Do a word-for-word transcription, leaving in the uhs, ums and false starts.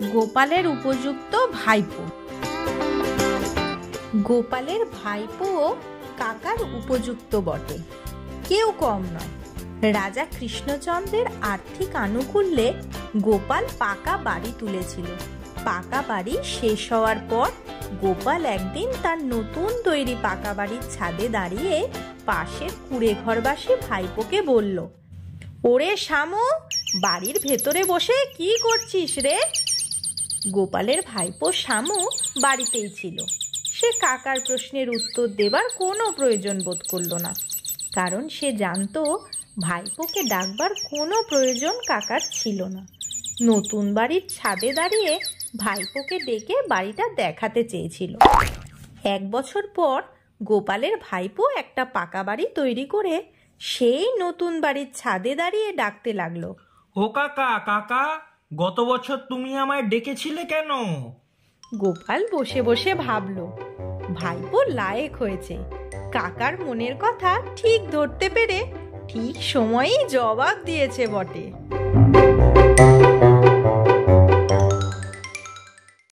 গোপালের উপযুক্ত ভাইপো। গোপালের ভাইপো কাকার উপযুক্ত বটে, কেউ কম নয়। রাজা কৃষ্ণচন্দ্রের আর্থিক আনুকূল্যে গোপাল পাকা বাড়ি তুলেছিল। পাকা বাড়ি শেষ হওয়ার পর গোপাল একদিন তার নতুন তৈরি পাকা বাড়ির ছাদে দাঁড়িয়ে পাশের কুড়ে ঘরবাসী ভাইপোকে বলল, ওরে শামু, বাড়ির ভেতরে বসে কি করছিস রে? গোপালের ভাইপো শামু বাড়িতেই ছিল। সে কাকার প্রশ্নের উত্তর দেবার কোনো প্রয়োজন বোধ করল না, কারণ সে জানতো ভাইপোকে ডাকবার কোনো প্রয়োজন কাকার ছিল না। নতুন বাড়ির ছাদে দাঁড়িয়ে ভাইপোকে ডেকে বাড়িটা দেখাতে চেয়েছিল। এক বছর পর গোপালের ভাইপো একটা পাকা বাড়ি তৈরি করে সেই নতুন বাড়ির ছাদে দাঁড়িয়ে ডাকতে লাগলো, ও কাকা, কাকা, গত বছর তুমি আমায় ডেকেছিলে কেন? গোপাল বসে বসে ভাবলো, ভাইপো লায়েক হয়েছে। কাকার মনের কথা ঠিক ধরতে পেরে ঠিক সময়েই জবাব দিয়েছে বটে।